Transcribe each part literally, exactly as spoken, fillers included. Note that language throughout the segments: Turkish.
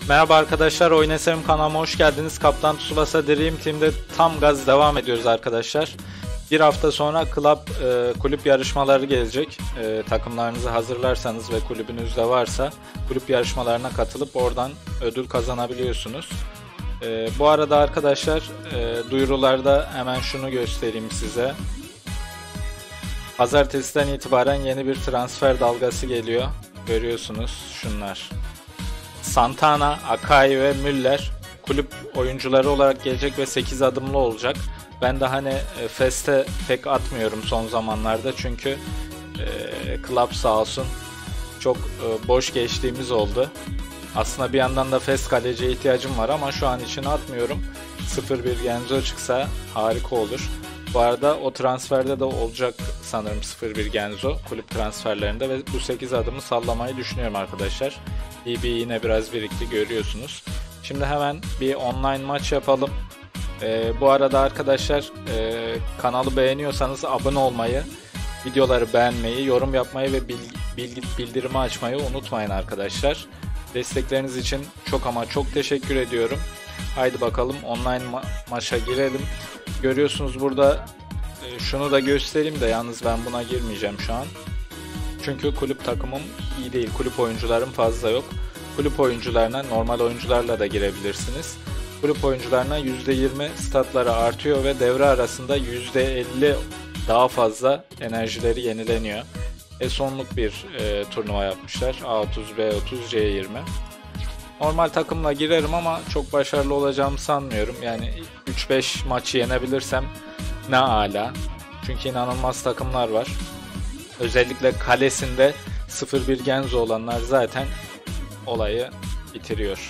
Merhaba arkadaşlar, Oyun S M kanalıma hoş geldiniz. Kaptan Tsubasa Dream Team'de tam gaz devam ediyoruz arkadaşlar. Bir hafta sonra club e, kulüp yarışmaları gelecek. E, takımlarınızı hazırlarsanız ve kulübünüzde varsa kulüp yarışmalarına katılıp oradan ödül kazanabiliyorsunuz. E, bu arada arkadaşlar e, duyurularda hemen şunu göstereyim size. Pazartesiden itibaren yeni bir transfer dalgası geliyor. Görüyorsunuz şunlar. Santana, Akai ve Müller kulüp oyuncuları olarak gelecek ve sekiz adımlı olacak. Ben de hani Fest'e pek atmıyorum son zamanlarda çünkü e, club sağ olsun çok e, boş geçtiğimiz oldu. Aslında bir yandan da Fest kaleciye ihtiyacım var ama şu an için atmıyorum. sıfır bir Genzo çıksa harika olur. Bu arada o transferde de olacak sanırım sıfır bir Genzo kulüp transferlerinde ve bu sekiz adımı sallamayı düşünüyorum arkadaşlar. D B yine biraz birikti görüyorsunuz. Şimdi hemen bir online maç yapalım. Ee, bu arada arkadaşlar e, kanalı beğeniyorsanız abone olmayı, videoları beğenmeyi, yorum yapmayı ve bilgi, bilgi, bildirimi açmayı unutmayın arkadaşlar. Destekleriniz için çok ama çok teşekkür ediyorum. Haydi bakalım online ma maça girelim. Görüyorsunuz burada e, şunu da göstereyim de yalnız ben buna girmeyeceğim şu an. Çünkü kulüp takımım iyi değil. Kulüp oyuncularım fazla yok. Kulüp oyuncularına normal oyuncularla da girebilirsiniz. Kulüp oyuncularına yüzde yirmi statları artıyor ve devre arasında yüzde elli daha fazla enerjileri yenileniyor. E sonluk bir e, turnuva yapmışlar. A otuz, B otuz, C yirmi. Normal takımla girerim ama çok başarılı olacağımı sanmıyorum. Yani üç beş maçı yenebilirsem ne ala. Çünkü inanılmaz takımlar var. Özellikle kalesinde sıfır bir Genzo olanlar zaten olayı bitiriyor.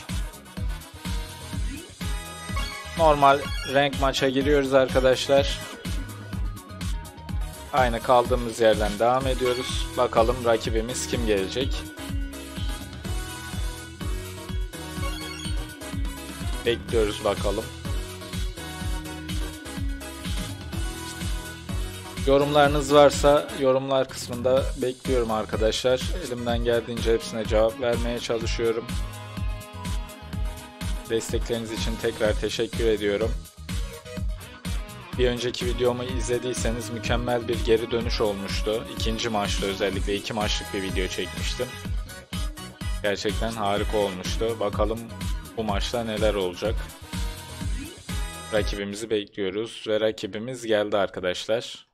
Normal renk maça giriyoruz arkadaşlar. Aynı kaldığımız yerden devam ediyoruz. Bakalım rakibimiz kim gelecek? Bekliyoruz bakalım. Yorumlarınız varsa yorumlar kısmında bekliyorum arkadaşlar. Elimden geldiğince hepsine cevap vermeye çalışıyorum. Destekleriniz için tekrar teşekkür ediyorum. Bir önceki videomu izlediyseniz mükemmel bir geri dönüş olmuştu. İkinci maçta özellikle iki maçlık bir video çekmiştim. Gerçekten harika olmuştu. Bakalım bu maçta neler olacak. Rakibimizi bekliyoruz ve rakibimiz geldi arkadaşlar.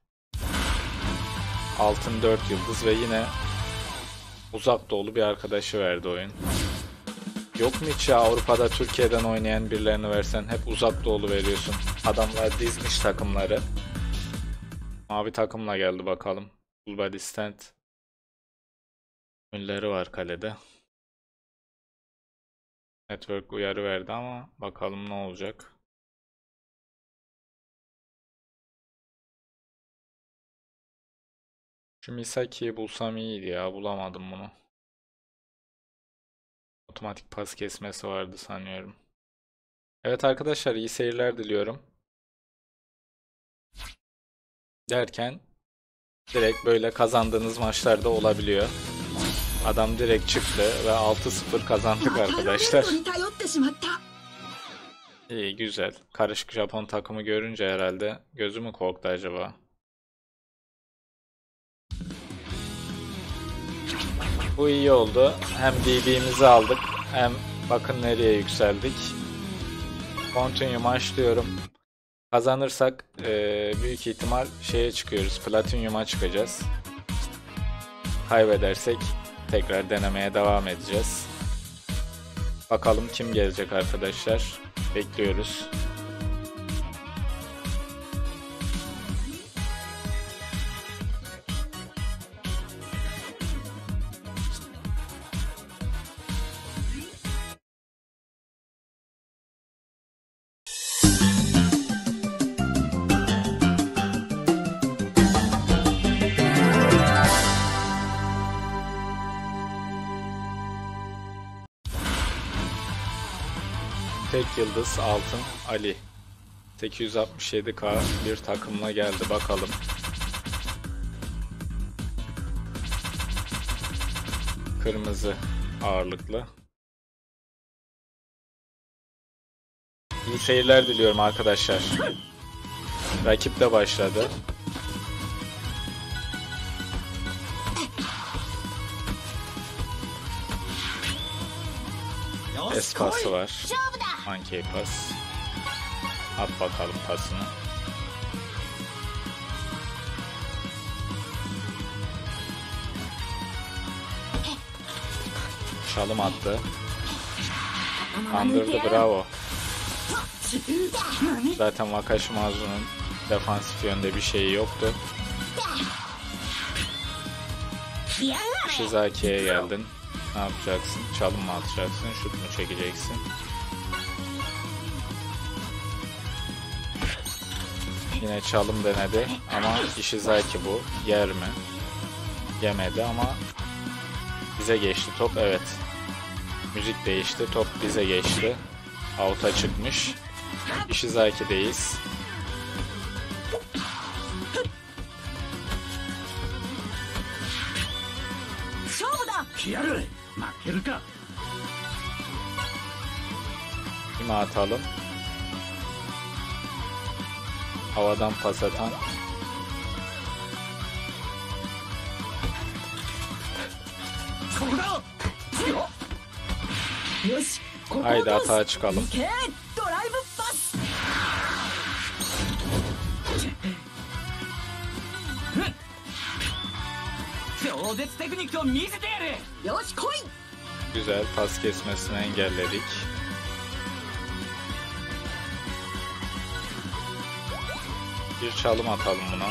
Altın dört yıldız ve yine uzak doğulu bir arkadaşı verdi oyun. Yok mu hiç ya Avrupa'da Türkiye'den oynayan birilerini versen, hep uzak doğulu veriyorsun. Adamlar dizmiş takımları. Mavi takımla geldi bakalım. Full body stand. Mülleri var kalede. Network uyarı verdi ama bakalım ne olacak. Şu Misaki'yi bulsam iyiydi ya, bulamadım bunu. Otomatik pas kesmesi vardı sanıyorum. Evet arkadaşlar, iyi seyirler diliyorum. Derken direkt böyle kazandığınız maçlarda olabiliyor. Adam direkt çıktı ve altı sıfır kazandık arkadaşlar. İyi, güzel. Karışık Japon takımı görünce herhalde gözü mü korktu acaba? Bu iyi oldu. Hem D B'mizi aldık hem bakın nereye yükseldik. Continue başlıyorum. Kazanırsak e, büyük ihtimal şeye çıkıyoruz. Platinum'a çıkacağız. Kaybedersek tekrar denemeye devam edeceğiz. Bakalım kim gelecek arkadaşlar. Bekliyoruz. Tek yıldız altın Ali. sekiz yüz altmış yedi K bir takımla geldi bakalım. Kırmızı ağırlıklı. İyi seyirler diliyorum arkadaşlar. Rakip de başladı. Es pası var. Monkey pas. At bakalım pasını. Çalım attı. Andırdı, bravo. Zaten Wakashimazu'nun defansif yönde bir şeyi yoktu. Shizaki'ye geldin. Ne yapacaksın? Çalım mı atacaksın? Şut mu çekeceksin? Yine çalım denedi ama Ishizaki bu. Yer mi? Yemedi ama bize geçti top. Evet. Müzik değişti. Top bize geçti. Out'a çıkmış. Ishizaki'deyiz. Kime atalım? Havadan pas atan. Haydi atağa çıkalım. Güzel, pas kesmesini engelledik. Bir çalım atalım buna.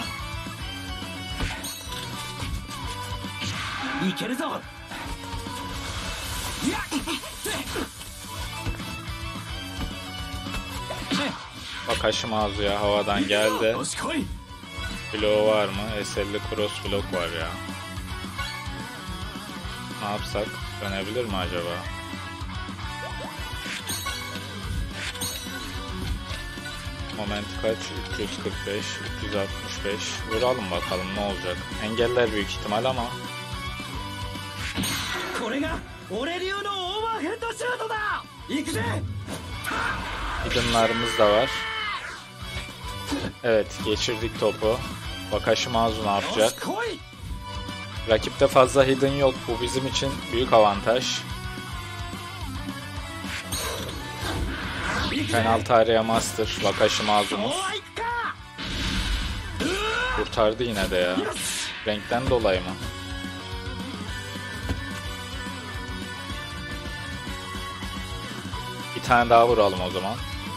Wakashimazu'ya havadan geldi. Bloğu var mı? S elli cross blok var ya. Ne yapsak? Dönebilir mi acaba? Moment kaç? üç yüz kırk beş, üç yüz altmış beş. Vuralım bakalım ne olacak. Engeller büyük ihtimal ama. Hidden'larımız da var. Evet, geçirdik topu. Wakashimazu ne yapacak? Rakipte fazla hidden yok. Bu bizim için büyük avantaj. Penaltı area master Wakashimazu'muz. Kurtardı yine de ya. Renkten dolayı mı? Bir tane daha vuralım o zaman.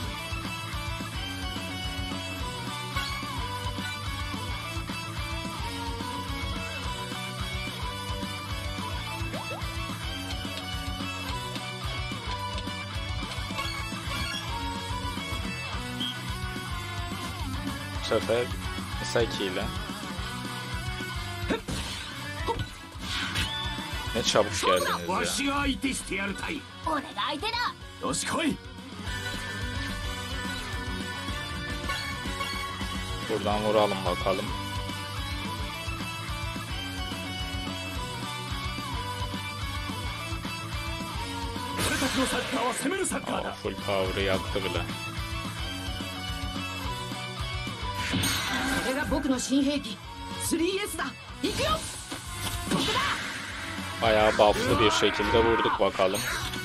Bu sefer Misaki ile. Ne çabuk geldiniz ya. Buradan vuralım bakalım. Aa, full power'ı yaktı bile. Bayağı buff'lı bir şekilde vurduk bakalım.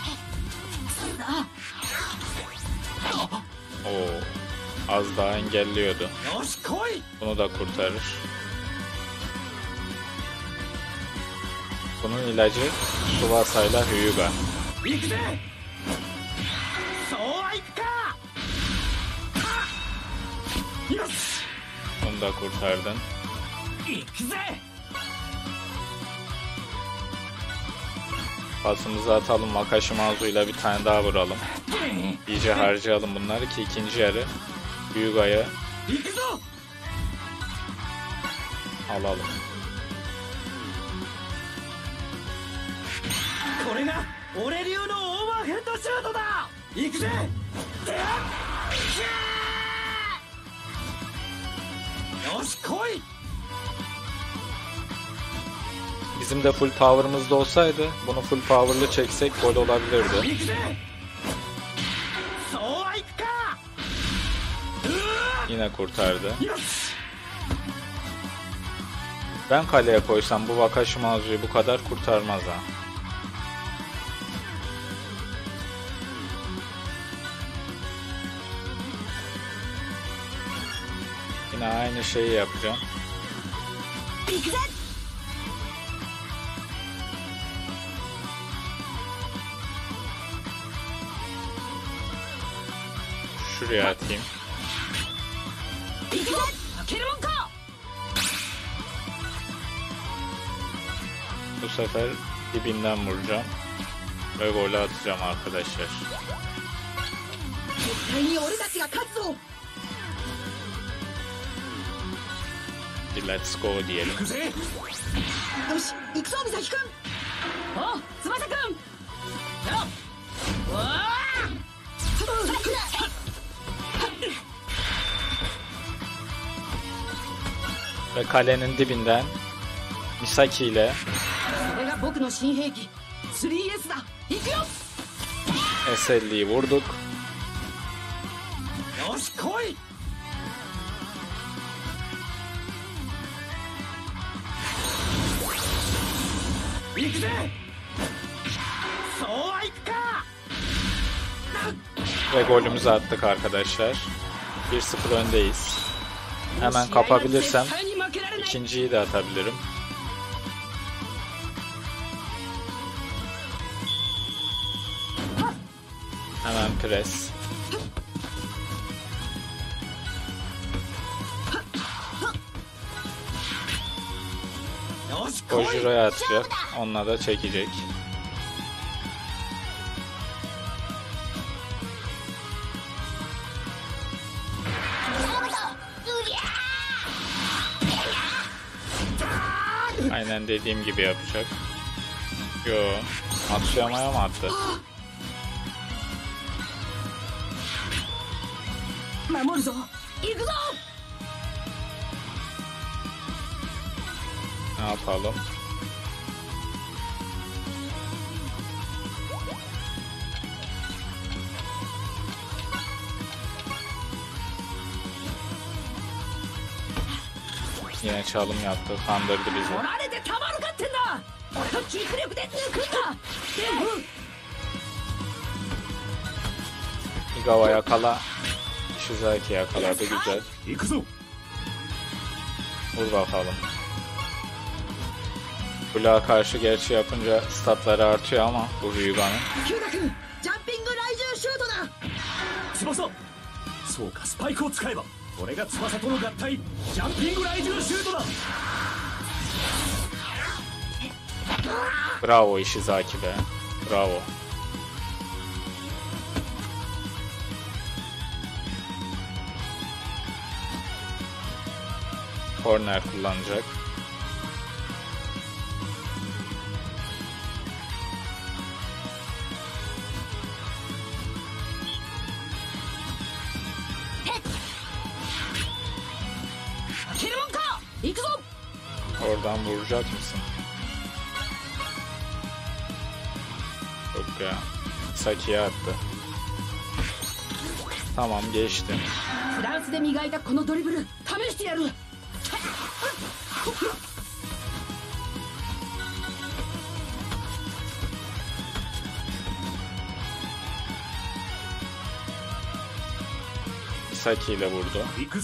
Oo, az daha engelliyordu. Bunu da kurtarır. Bunun ilacı Tsubasa'yla Hyuga. Bunu da kurtardın. Pasımızı atalım, Wakashimazu ile bir tane daha vuralım. İyice harcayalım bunları ki ikinci yarı Hyuga'yı alalım. Bizim de full power'ımız da olsaydı bunu full power'lı çeksek gol olabilirdi. Yine kurtardı. Ben kaleye koysam bu Wakashimazu'yu bu kadar kurtarmaz ha. Yine aynı şeyi yapacağım. Şuraya atayım. Bu sefer dibinden vuracağım ve golü atacağım arkadaşlar. Bir let's go diyelim. Ve kalenin dibinden Misaki ile S elli'yi vurduk. Ve golümüzü attık arkadaşlar. bir sıfır öndeyiz. Hemen kapabilirsem ikinciyi de atabilirim. Hemen pres. Kojuro'ya atacak. Onunla da çekecek. Aynen dediğim gibi yapacak. Yo, Matsuyama'ya mı attı? Ne yapalım? Yine çalım yaptı, kandırdı bizi. Igawa yakala. Shizaki yakaladı, güzel. Vur bakalım. Bloğa karşı gerçi yapınca statları artıyor ama bu Ryuga'nın. Bravo Ishizaki be. Bravo. Corner kullanacak. Oradan vuracak mısın? Yok ya. Saki'ye attı. Tamam, geçti. Saki ile vurdu.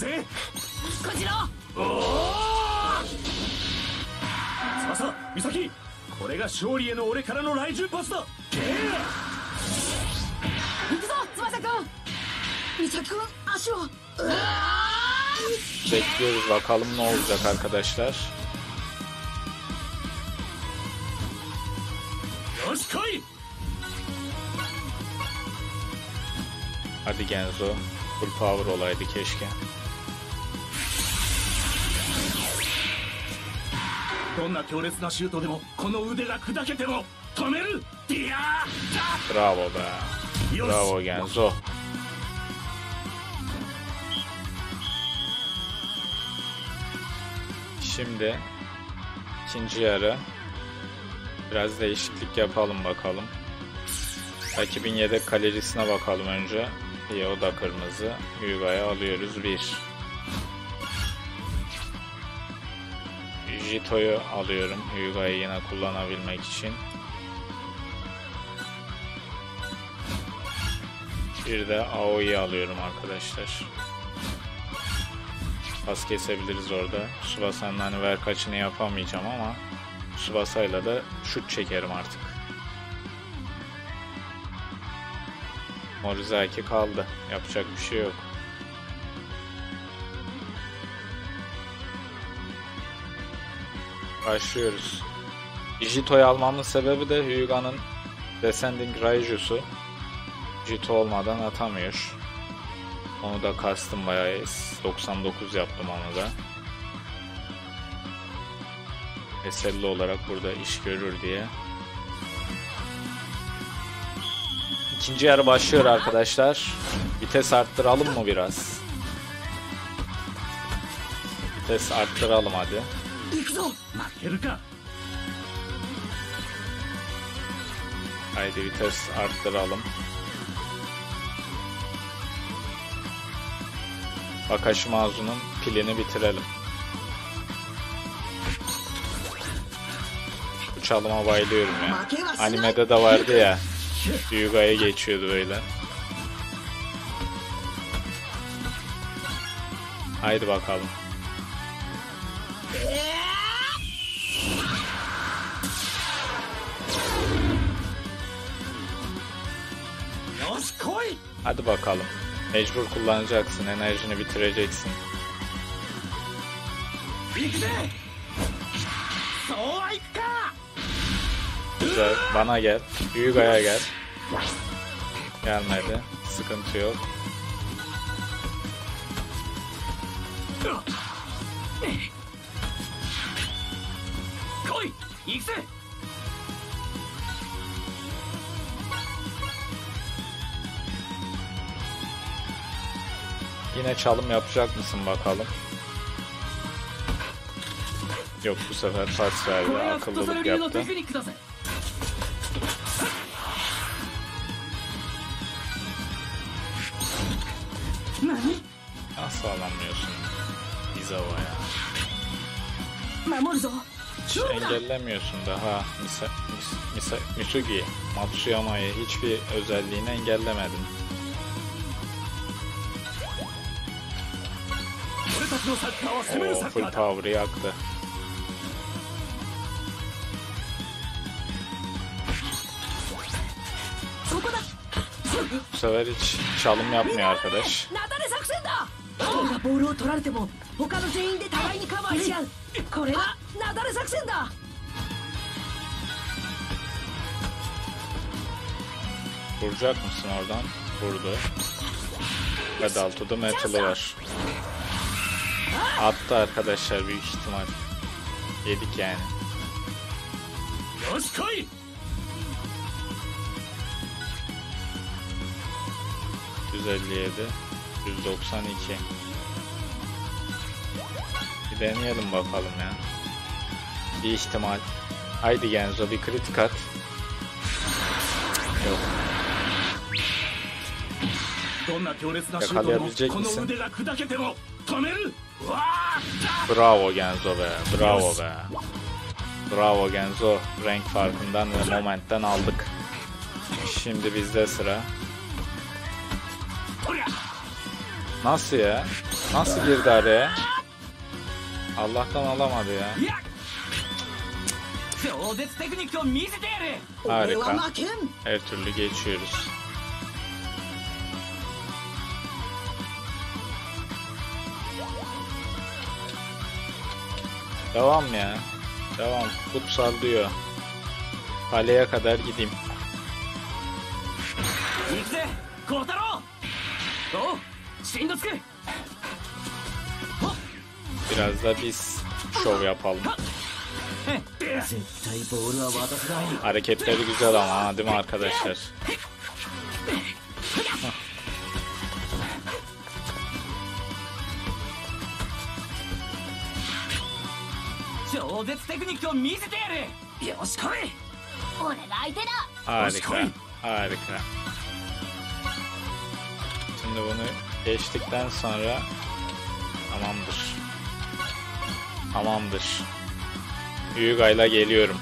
Bekliyoruz bakalım ne olacak arkadaşlar. Hadi Genzo. Full power olaydı keşke. Bravo be. Bravo Genzo. Şimdi ikinci yarı biraz değişiklik yapalım bakalım. Rakibin yedek kalecisine bakalım önce. İyi, o da kırmızı. Hyuga'ya alıyoruz bir. Jito'yu alıyorum Hyuga'yı yine kullanabilmek için. Bir de Aoi'yi alıyorum arkadaşlar. Pas kesebiliriz orada. Tsubasa'nın hani ver kaçını yapamayacağım ama Tsubasa'yla da şut çekerim artık. Morizaki kaldı. Yapacak bir şey yok. Başlıyoruz. Jito'yu almamın sebebi de Hyuga'nın Descending Raiju'su. Jito olmadan atamıyor. Onu da kastım bayağı. doksan dokuz yaptım onu da. Eselli olarak burada iş görür diye. İkinci yarı başlıyor arkadaşlar. Vites arttıralım mı biraz? Vites arttıralım hadi. Haydi vites arttıralım. Bakashimazu'nun pilini bitirelim. Bu çalıma bayılıyorum ya. Animede de vardı ya. Hyuga'ya geçiyordu böyle. Haydi bakalım. Hadi bakalım. Mecbur kullanacaksın, enerjini bitireceksin. Güzel, bana gel. Hyuga'ya gel. Gelmedi, sıkıntı yok. Yine çalım yapacak mısın bakalım? Yok, bu sefer pas verdi, akıllılık yaptı. Nasıl alamıyorsun Izawa ya? Hiç engellemiyorsun daha. Misa, Misa, Misugi, Matsuyama'yı hiçbir özelliğini engellemedin. Oo, full power'ı yaktı. Bu sefer hiç çalım yapmıyor arkadaş. Vuracak mısın oradan? Vurdu. Pedal to the metal'ı var. Attı arkadaşlar büyük ihtimal. Yedik yani. yüz elli yedi, yüz doksan iki. Bir deneyelim bakalım ya. Bir ihtimal. Haydi Genzo, bir kritik at. Yok. Yakalayabilecek misin? Bravo Genzo be, bravo be. Bravo Genzo, renk farkından ve momentten aldık. Şimdi bizde sıra. Nasıl ya? Nasıl girdi araya? Allah'tan alamadı ya. Harika. Her türlü geçiyoruz. Devam ya. Devam. Kutsal diyor. Kaleye kadar gideyim. Biraz da biz şov yapalım. Hareketleri güzel ama değil mi arkadaşlar? Harika, harika. Şimdi bunu geçtikten sonra tamamdır. Tamamdır. Hyuga'yla geliyorum.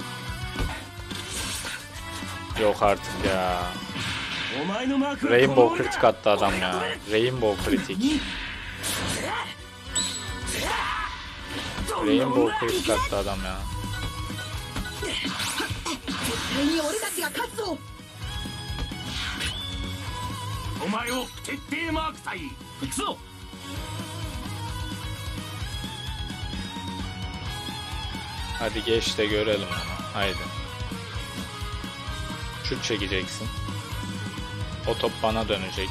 Yok artık ya. Rainbow kritik attı adam ya. Rainbow kritik. Rainbow kritik attı adam ya. Hadi geç de görelim onu. Haydi. Şut çekeceksin. O top bana dönecek.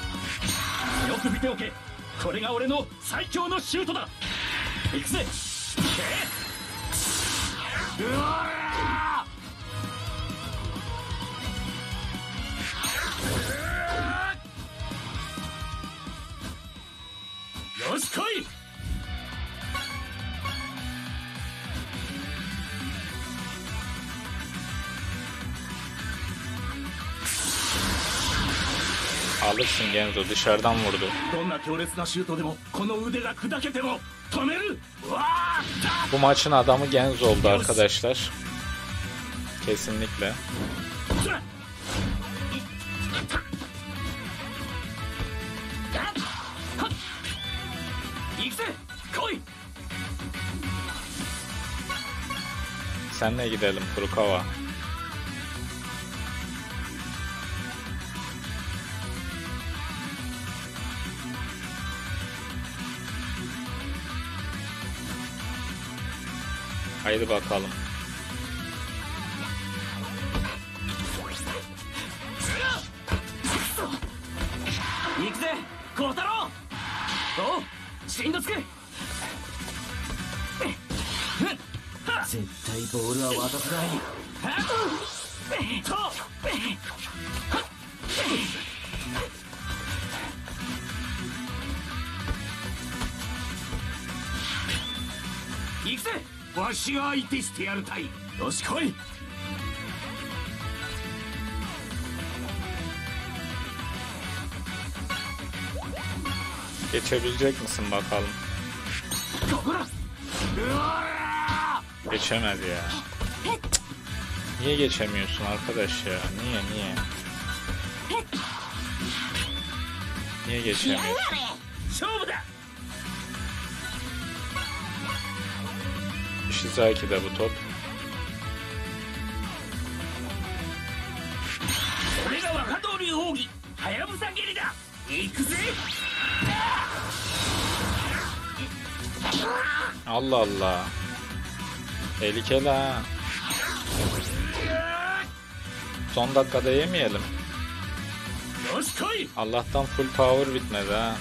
Alırsın Genzo, dışarıdan vurdu. Bu maçın adamı Genzo oldu arkadaşlar. Kesinlikle. Senle gidelim Furukawa. Haydi bakalım. Geçebilecek misin bakalım? Geçemez ya. Niye geçemiyorsun arkadaş ya? Niye niye? Niye geçemiyorsun? Shizaki'de bu top. Allah Allah. Tehlikeli ha. Son dakikada yemeyelim. Allah'tan full power bitmedi ha.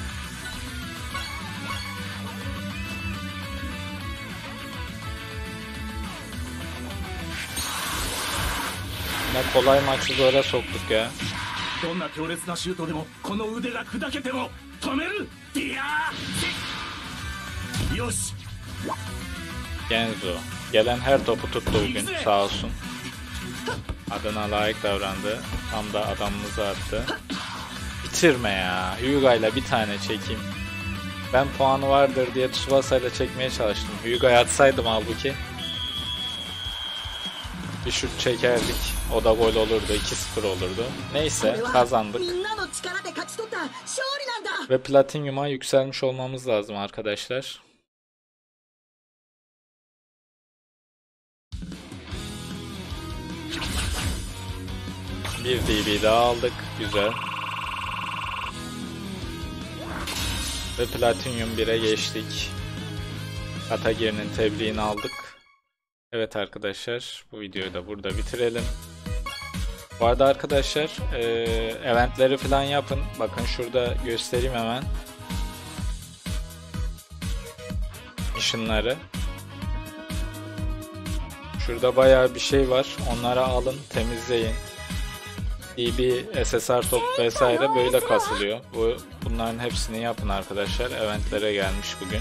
Ne kolay maçı zora soktuk ya. Genzo gelen her topu tuttu bugün, sağ olsun. Adına layık davrandı. Tam da adamımızı attı. Bitirme ya. Hyuga'yla bir tane çekeyim. Ben puanı vardır diye Tsubasa'yla çekmeye çalıştım. Hyuga'ya atsaydım halbuki bir şut çekerdik. O da gol olurdu. iki sıfır olurdu. Neyse, kazandık. Ve Platinyum'a yükselmiş olmamız lazım arkadaşlar. Bir D B daha aldık. Güzel. Ve Platinyum bire geçtik. Katagiri'nin tebriğini aldık. Evet arkadaşlar, bu videoyu da burada bitirelim. Bu arada arkadaşlar, e, eventleri falan yapın. Bakın şurada göstereyim hemen. Mission'ları. Şurada bayağı bir şey var. Onları alın, temizleyin. D B, S S R top vesaire böyle kasılıyor. Bu bunların hepsini yapın arkadaşlar. Eventlere gelmiş bugün.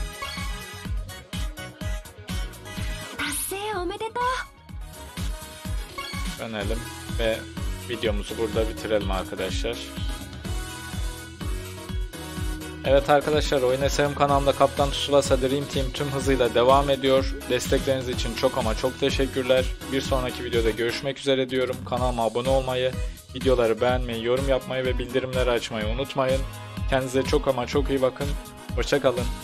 Dönelim ve videomuzu burada bitirelim arkadaşlar. Evet arkadaşlar, Oyun Eserim kanalımda Kaptan Tsubasa Dream Team tüm hızıyla devam ediyor. Destekleriniz için çok ama çok teşekkürler. Bir sonraki videoda görüşmek üzere diyorum. Kanalıma abone olmayı, videoları beğenmeyi, yorum yapmayı ve bildirimleri açmayı unutmayın. Kendinize çok ama çok iyi bakın. Hoşça kalın.